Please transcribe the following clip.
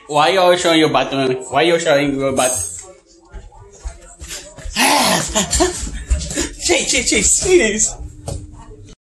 Why you always showing your butt, man? Why you showing your butt? Chase, please.